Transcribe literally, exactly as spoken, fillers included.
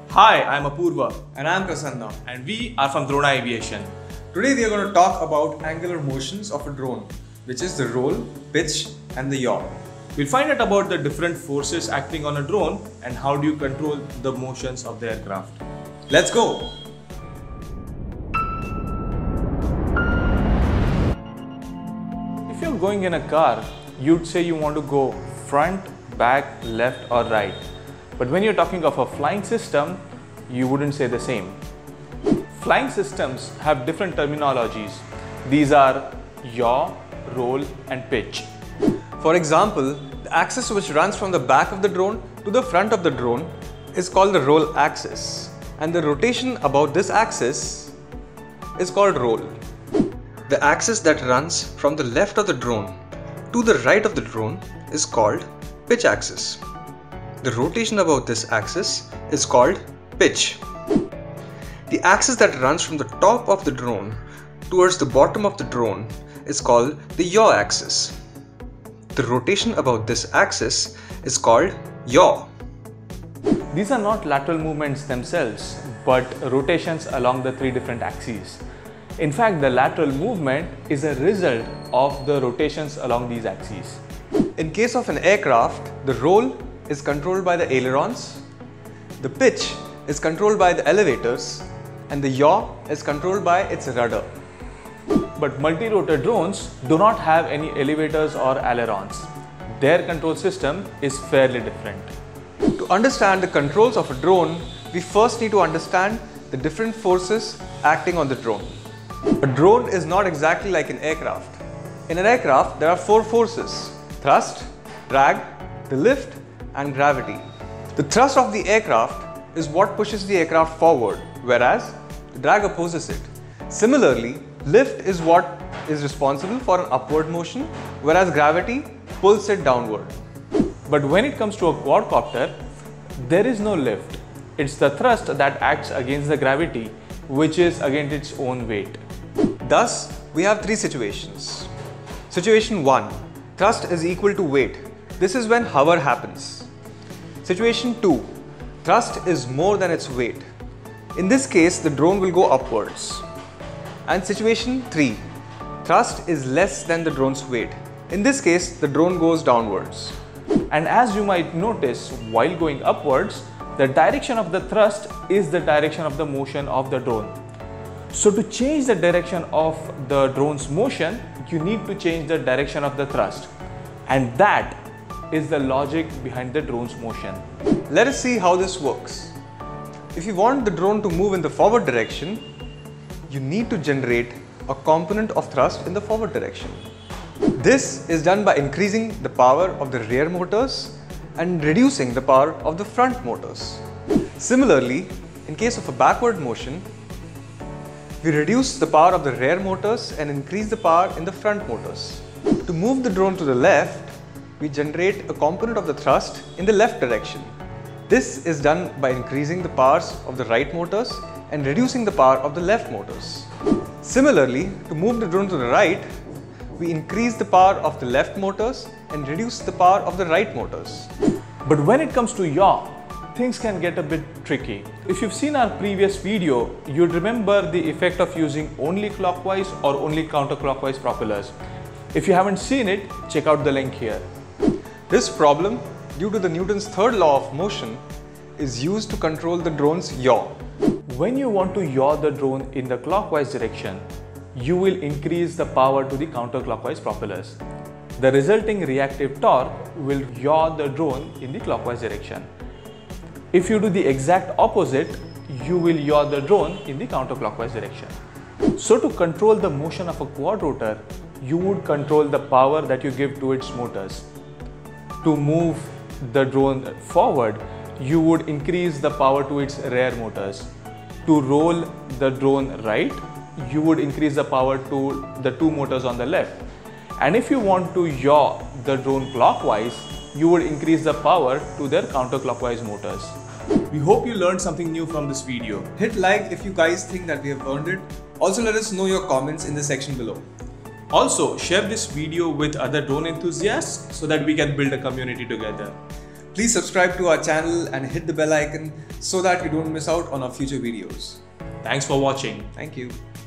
Hi, I'm Apurva And I'm Prasanna. and we are from Drona Aviation. Today we are going to talk about angular motions of a drone, which is the roll, pitch and the yaw. We'll find out about the different forces acting on a drone and how do you control the motions of the aircraft. Let's go! If you're going in a car, you'd say you want to go front, back, left or right. But when you're talking of a flying system, you wouldn't say the same. Flying systems have different terminologies. These are yaw, roll and pitch. For example, the axis which runs from the back of the drone to the front of the drone is called the roll axis, and the rotation about this axis is called roll. The axis that runs from the left of the drone to the right of the drone is called pitch axis. The rotation about this axis is called pitch. The axis that runs from the top of the drone towards the bottom of the drone is called the yaw axis. The rotation about this axis is called yaw. These are not lateral movements themselves, but rotations along the three different axes. In fact, the lateral movement is a result of the rotations along these axes. In case of an aircraft, the roll is controlled by the ailerons, the pitch is controlled by the elevators, and the yaw is controlled by its rudder. But multi-rotor drones do not have any elevators or ailerons. Their control system is fairly different. To understand the controls of a drone, we first need to understand the different forces acting on the drone. A drone is not exactly like an aircraft. In an aircraft, there are four forces: thrust, drag, the lift, and gravity. The thrust of the aircraft is what pushes the aircraft forward, whereas the drag opposes it. Similarly, lift is what is responsible for an upward motion, whereas gravity pulls it downward. But when it comes to a quadcopter, there is no lift. It's the thrust that acts against the gravity, which is against its own weight. Thus, we have three situations. Situation one. Thrust is equal to weight. This is when hover happens. Situation two. Thrust is more than its weight. In this case, the drone will go upwards. And situation three. Thrust is less than the drone's weight. In this case, the drone goes downwards. And as you might notice, while going upwards, the direction of the thrust is the direction of the motion of the drone. So to change the direction of the drone's motion, you need to change the direction of the thrust. And that is the logic behind the drone's motion. Let us see how this works. If you want the drone to move in the forward direction, you need to generate a component of thrust in the forward direction. This is done by increasing the power of the rear motors and reducing the power of the front motors. Similarly, in case of a backward motion, we reduce the power of the rear motors and increase the power in the front motors. To move the drone to the left, we generate a component of the thrust in the left direction. This is done by increasing the powers of the right motors and reducing the power of the left motors. Similarly, to move the drone to the right, we increase the power of the left motors and reduce the power of the right motors. But when it comes to yaw, things can get a bit tricky. If you've seen our previous video, you'd remember the effect of using only clockwise or only counterclockwise propellers. If you haven't seen it, check out the link here. This problem, due to the Newton's third law of motion, is used to control the drone's yaw. When you want to yaw the drone in the clockwise direction, you will increase the power to the counterclockwise propellers. The resulting reactive torque will yaw the drone in the clockwise direction. If you do the exact opposite, you will yaw the drone in the counterclockwise direction. So to control the motion of a quadrotor, you would control the power that you give to its motors. To move the drone forward, you would increase the power to its rear motors. To roll the drone right, you would increase the power to the two motors on the left. And if you want to yaw the drone clockwise, you would increase the power to their counterclockwise motors. We hope you learned something new from this video. Hit like if you guys think that we have earned it. Also, let us know your comments in the section below. Also, share this video with other drone enthusiasts so that we can build a community together. Please subscribe to our channel and hit the bell icon so that you don't miss out on our future videos. Thanks for watching. Thank you.